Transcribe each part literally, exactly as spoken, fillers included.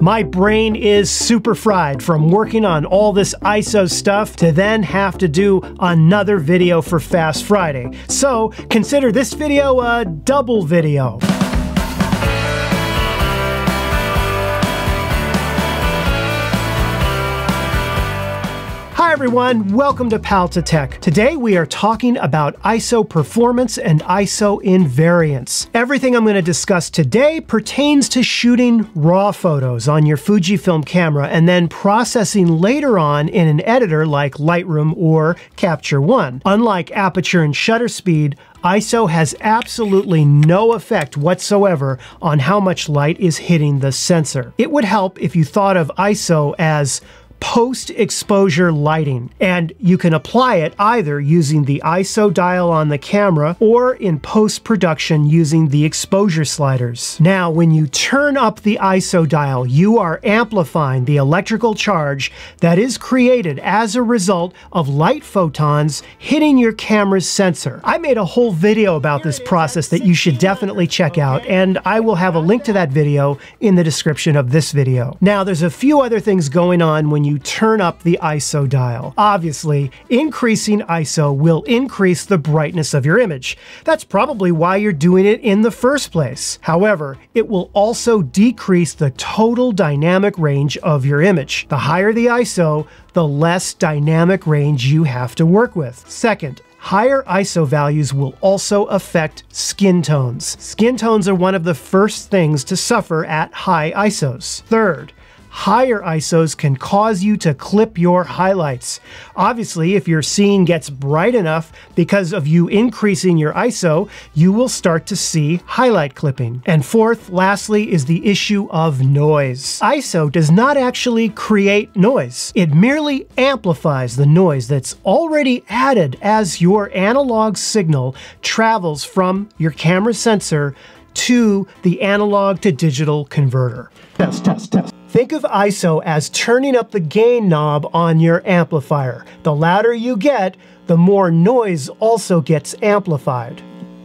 My brain is super fried from working on all this I S O stuff to then have to do another video for Fast Friday. So consider this video a double video. Hi everyone, welcome to Pal2Tech. Today we are talking about I S O performance and I S O invariance. Everything I'm going to discuss today pertains to shooting raw photos on your Fujifilm camera and then processing later on in an editor like Lightroom or Capture One. Unlike aperture and shutter speed, I S O has absolutely no effect whatsoever on how much light is hitting the sensor. It would help if you thought of I S O as post-exposure lighting, and you can apply it either using the I S O dial on the camera or in post-production using the exposure sliders. Now, when you turn up the I S O dial, you are amplifying the electrical charge that is created as a result of light photons hitting your camera's sensor. I made a whole video about this process that you should definitely check out, and I will have a link to that video in the description of this video. Now, there's a few other things going on when you turn up the I S O dial. Obviously, increasing I S O will increase the brightness of your image. That's probably why you're doing it in the first place. However, it will also decrease the total dynamic range of your image. The higher the I S O, the less dynamic range you have to work with. Second, higher I S O values will also affect skin tones. Skin tones are one of the first things to suffer at high I S Os. Third, higher I S Os can cause you to clip your highlights. Obviously, if your scene gets bright enough because of you increasing your I S O, you will start to see highlight clipping. And fourth, lastly, is the issue of noise. I S O does not actually create noise. It merely amplifies the noise that's already added as your analog signal travels from your camera sensor to the analog to digital converter. Test, test, test. Think of I S O as turning up the gain knob on your amplifier. The louder you get, the more noise also amplifies amplified.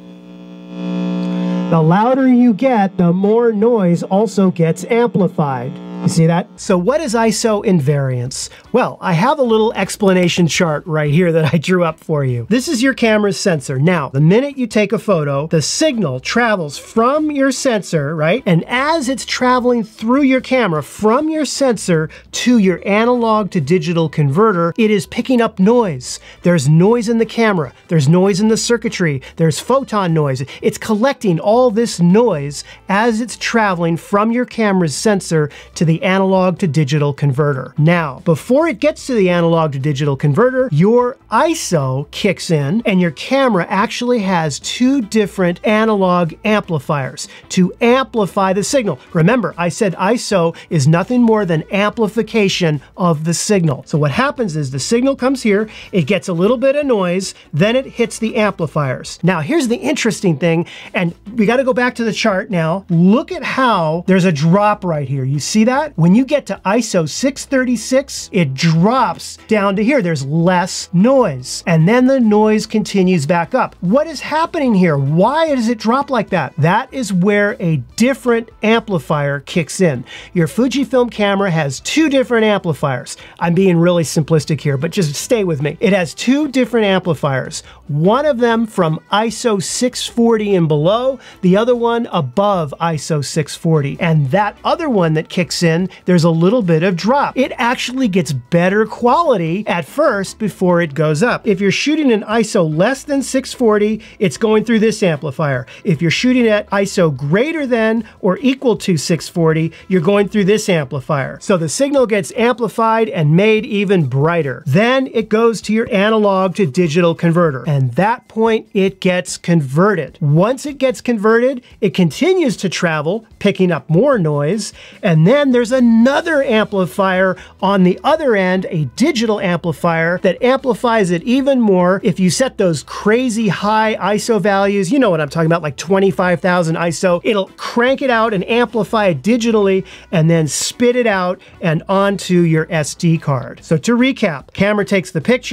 The louder you get, the more noise also gets amplified. You see that? So what is I S O invariance? Well, I have a little explanation chart right here that I drew up for you. This is your camera's sensor. Now, the minute you take a photo, the signal travels from your sensor, right? And as it's traveling through your camera from your sensor to your analog to digital converter, it is picking up noise. There's noise in the camera. There's noise in the circuitry. There's photon noise. It's collecting all this noise as it's traveling from your camera's sensor to the the analog to digital converter. Now, before it gets to the analog to digital converter, your I S O kicks in and your camera actually has two different analog amplifiers to amplify the signal. Remember, I said I S O is nothing more than amplification of the signal. So what happens is the signal comes here, it gets a little bit of noise, then it hits the amplifiers. Now, here's the interesting thing, and we got to go back to the chart now. Look at how there's a drop right here. You see that? When you get to I S O six thirty-six, it drops down to here. There's less noise. And then the noise continues back up. What is happening here? Why does it drop like that? That is where a different amplifier kicks in. Your Fujifilm camera has two different amplifiers. I'm being really simplistic here, but just stay with me. It has two different amplifiers. One of them from I S O six forty and below, the other one above I S O six forty. And that other one that kicks in, there's a little bit of drop. It actually gets better quality at first before it goes up. If you're shooting an I S O less than six forty, it's going through this amplifier. If you're shooting at I S O greater than or equal to six forty, you're going through this amplifier. So the signal gets amplified and made even brighter. Then it goes to your analog to digital converter. And that point, it gets converted. Once it gets converted, it continues to travel, picking up more noise, and then there's another amplifier on the other end, a digital amplifier that amplifies it even more. If you set those crazy high I S O values, you know what I'm talking about, like twenty-five thousand I S O, it'll crank it out and amplify it digitally and then spit it out and onto your S D card. So to recap, camera takes the picture,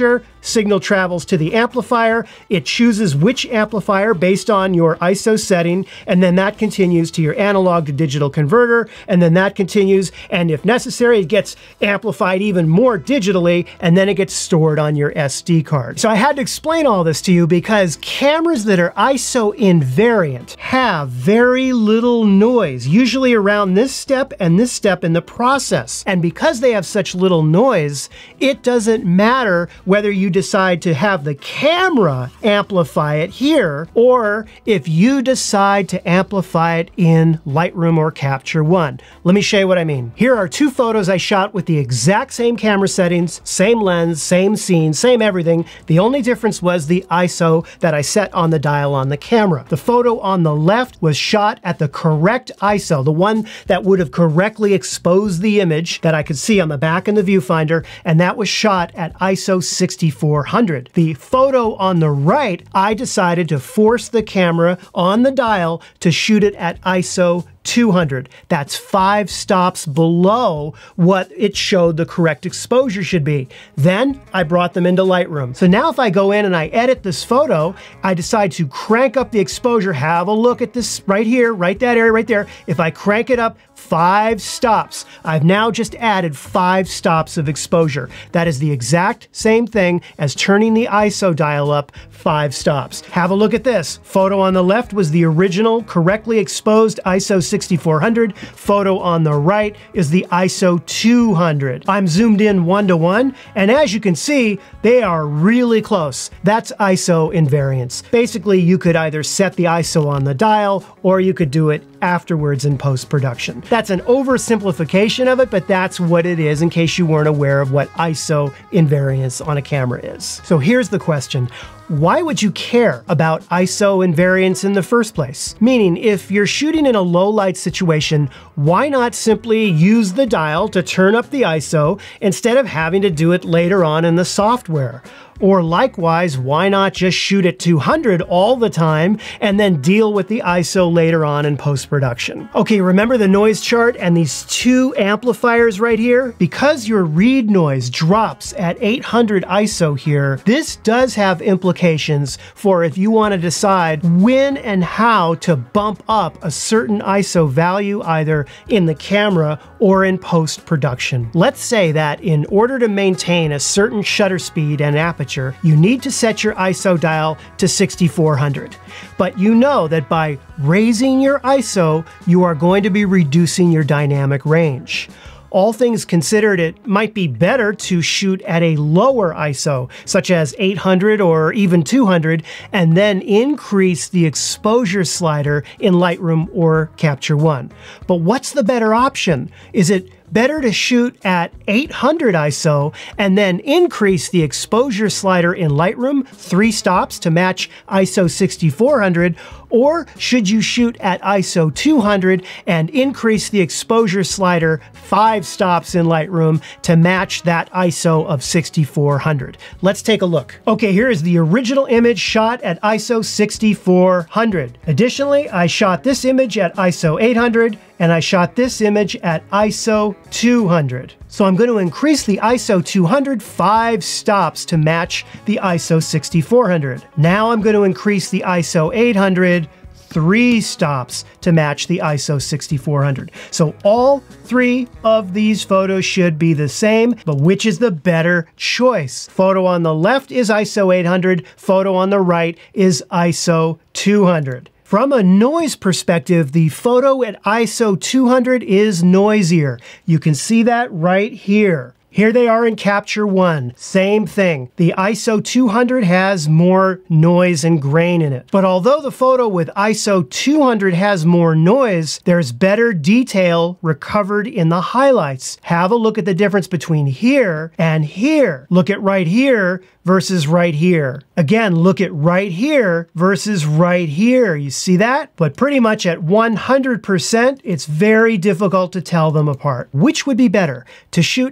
signal travels to the amplifier. It chooses which amplifier based on your I S O setting, and then that continues to your analog to digital converter, and then that continues, and if necessary, it gets amplified even more digitally, and then it gets stored on your S D card. So I had to explain all this to you because cameras that are I S O invariant have very little noise, usually around this step and this step in the process. And because they have such little noise, it doesn't matter whether you decide to have the camera amplify it here, or if you decide to amplify it in Lightroom or Capture One. Let me show you what I mean. Here are two photos I shot with the exact same camera settings, same lens, same scene, same everything. The only difference was the I S O that I set on the dial on the camera. The photo on the left was shot at the correct I S O, the one that would have correctly exposed the image that I could see on the back in the viewfinder, and that was shot at I S O sixty-four hundred. The photo on the right, I decided to force the camera on the dial to shoot it at I S O two hundred. That's five stops below what it showed the correct exposure should be. Then I brought them into Lightroom. So now if I go in and I edit this photo, I decide to crank up the exposure. Have a look at this right here, right that area right there. If I crank it up five stops, I've now just added five stops of exposure. That is the exact same thing as turning the I S O dial up five stops. Have a look at this. Photo on the left was the original correctly exposed I S O sixty-four hundred. Photo on the right is the I S O two hundred. I'm zoomed in one to one, and as you can see, they are really close. That's I S O invariance. Basically, you could either set the I S O on the dial, or you could do it afterwards in post-production. That's an oversimplification of it, but that's what it is in case you weren't aware of what I S O invariance on a camera is. So here's the question. Why would you care about I S O invariance in the first place? Meaning, if you're shooting in a low light situation, why not simply use the dial to turn up the I S O instead of having to do it later on in the software? Or likewise, why not just shoot at two hundred all the time and then deal with the I S O later on in post-production? Okay, remember the noise chart and these two amplifiers right here? Because your read noise drops at eight hundred I S O here, this does have implications for if you want to decide when and how to bump up a certain I S O value either in the camera or in post-production. Let's say that in order to maintain a certain shutter speed and aperture, you need to set your I S O dial to sixty-four hundred. But you know that by raising your I S O, you are going to be reducing your dynamic range. All things considered, it might be better to shoot at a lower I S O, such as eight hundred or even two hundred, and then increase the exposure slider in Lightroom or Capture One. But what's the better option? Is it better to shoot at eight hundred I S O and then increase the exposure slider in Lightroom three stops to match I S O sixty-four hundred, or should you shoot at I S O two hundred and increase the exposure slider five stops in Lightroom to match that I S O of sixty-four hundred? Let's take a look. Okay, here is the original image shot at I S O sixty-four hundred. Additionally, I shot this image at I S O eight hundred, and I shot this image at I S O two hundred. So I'm going to increase the I S O two hundred five stops to match the I S O sixty-four hundred. Now I'm going to increase the I S O eight hundred three stops to match the I S O sixty-four hundred. So all three of these photos should be the same, but which is the better choice? Photo on the left is I S O eight hundred, photo on the right is I S O two hundred. From a noise perspective, the photo at I S O two hundred is noisier. You can see that right here. Here they are in Capture One. Same thing. The I S O two hundred has more noise and grain in it. But although the photo with I S O two hundred has more noise, there's better detail recovered in the highlights. Have a look at the difference between here and here. Look at right here versus right here. Again, look at right here versus right here. You see that? But pretty much at one hundred percent, it's very difficult to tell them apart. Which would be better? To shoot at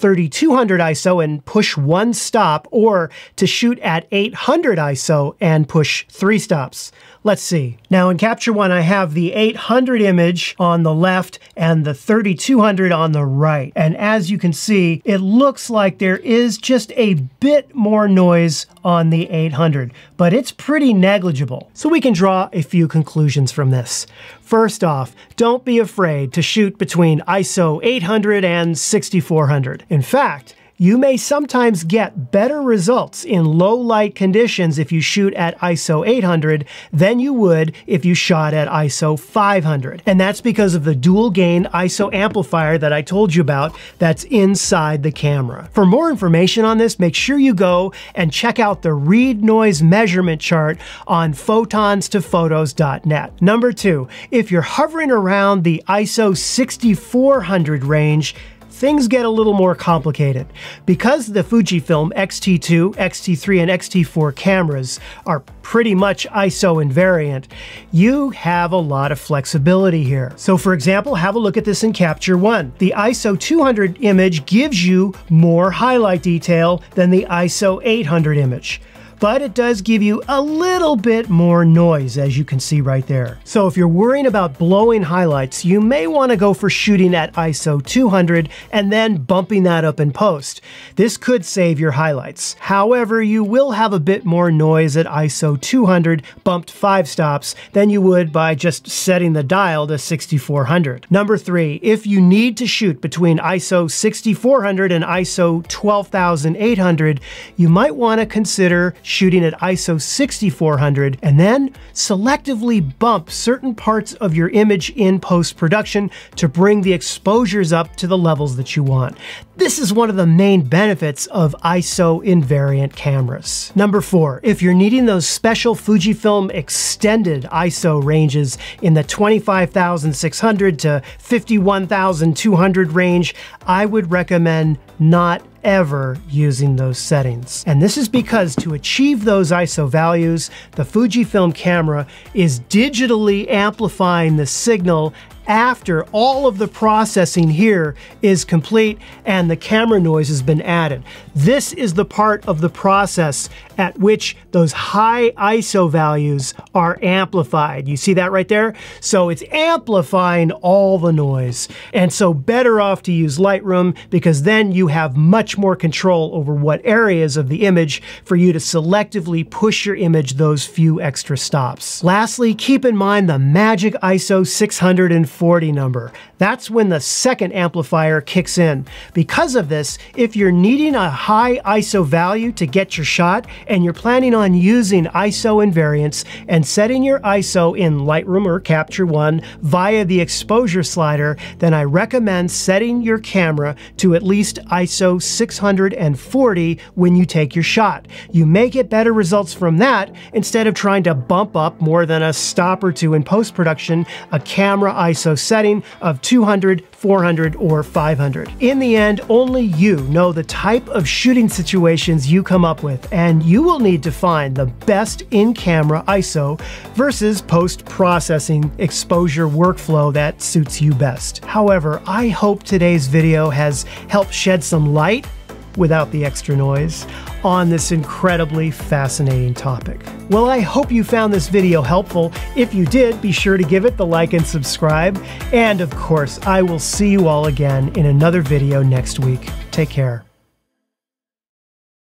thirty-two hundred I S O and push one stop, or to shoot at eight hundred I S O and push three stops. Let's see. Now in Capture One, I have the eight hundred image on the left and the thirty-two hundred on the right. And as you can see, it looks like there is just a bit more noise on the eight hundred, but it's pretty negligible. So we can draw a few conclusions from this. First off, don't be afraid to shoot between I S O eight hundred and sixty-four hundred. In fact, you may sometimes get better results in low light conditions if you shoot at I S O eight hundred than you would if you shot at I S O five hundred. And that's because of the dual gain I S O amplifier that I told you about that's inside the camera. For more information on this, make sure you go and check out the read noise measurement chart on photons to photos dot net. Number two, if you're hovering around the I S O sixty-four hundred range, things get a little more complicated. Because the Fujifilm X T two, X T three, and X T four cameras are pretty much I S O invariant, you have a lot of flexibility here. So for example, have a look at this in Capture One. The I S O two hundred image gives you more highlight detail than the I S O eight hundred image, but it does give you a little bit more noise, as you can see right there. So if you're worrying about blowing highlights, you may want to go for shooting at I S O two hundred and then bumping that up in post. This could save your highlights. However, you will have a bit more noise at I S O two hundred bumped five stops than you would by just setting the dial to sixty-four hundred. Number three, if you need to shoot between I S O sixty-four hundred and I S O twelve thousand eight hundred, you might want to consider shooting at I S O sixty-four hundred and then selectively bump certain parts of your image in post-production to bring the exposures up to the levels that you want. This is one of the main benefits of I S O invariant cameras. Number four, if you're needing those special Fujifilm extended I S O ranges in the twenty-five thousand six hundred to fifty-one thousand two hundred range, I would recommend not ever using those settings. And this is because to achieve those I S O values, the Fujifilm camera is digitally amplifying the signal after all of the processing here is complete and the camera noise has been added. This is the part of the process at which those high I S O values are amplified. You see that right there? So it's amplifying all the noise. And so better off to use Lightroom, because then you have much more control over what areas of the image for you to selectively push your image those few extra stops. Lastly, keep in mind the magic I S O six hundred forty number. That's when the second amplifier kicks in. Because of this, if you're needing a high I S O value to get your shot and you're planning on using I S O invariance and setting your I S O in Lightroom or Capture One via the exposure slider, then I recommend setting your camera to at least I S O six hundred forty when you take your shot. You may get better results from that instead of trying to bump up more than a stop or two in post-production a camera I S O setting of two hundred, four hundred, or five hundred. In the end, only you know the type of shooting situations you come up with, and you will need to find the best in-camera I S O versus post-processing exposure workflow that suits you best. However, I hope today's video has helped shed some light, without the extra noise, on this incredibly fascinating topic. Well, I hope you found this video helpful. If you did, be sure to give it the like and subscribe. And of course, I will see you all again in another video next week. Take care.